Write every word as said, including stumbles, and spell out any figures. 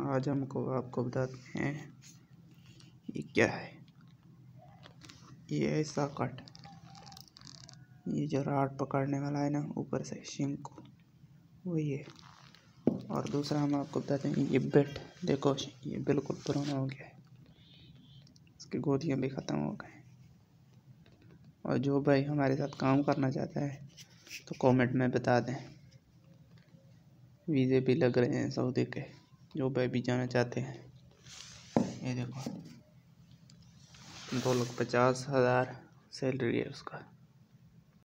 आज हमको आपको बताते हैं ये क्या है। ये है साकट। ये जो राड पकड़ने वाला है ना ऊपर से शिंक को, वही है। और दूसरा हम आपको बताते हैं ये बेट। देखो ये बिल्कुल पुराना हो गया है, इसकी गोदियाँ भी ख़त्म हो गए। और जो भाई हमारे साथ काम करना चाहता है तो कमेंट में बता दें। वीज़े भी लग रहे हैं सऊदी के, जो भाई भी जाना चाहते हैं। ये देखो दो लाख पचास हज़ार सैलरी है उसका।